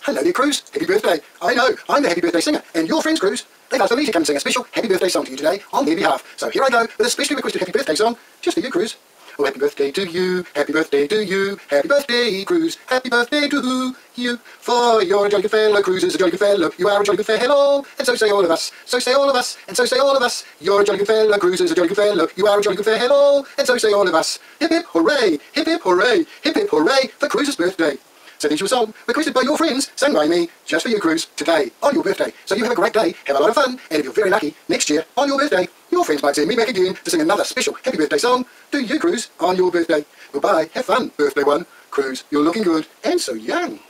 Hello dear Cruz, happy birthday. I know, I'm the happy birthday singer, and your friends Cruz, they've asked me to come and sing a special happy birthday song to you today on their behalf. So here I go with a specially requested happy birthday song, just for you Cruz. Oh, happy birthday to you, happy birthday to you, happy birthday Cruz, happy birthday to you. For you're a jolly good fellow, Cruz is a jolly good fellow, you are a jolly good fellow, and so say all of us, so say all of us, and so say all of us. You're a jolly good fellow, Cruz is a jolly good fellow, you are a jolly good fellow, and so say all of us. Hip hip hooray, hip hip hooray, hip hip hooray for Cruz's birthday. So there's your song, requested by your friends, sung by me, just for you Cruz, today, on your birthday. So you have a great day, have a lot of fun, and if you're very lucky, next year, on your birthday, your friends might send me back again to sing another special happy birthday song to you Cruz on your birthday. Goodbye, have fun, birthday one. Cruz, you're looking good, and so young.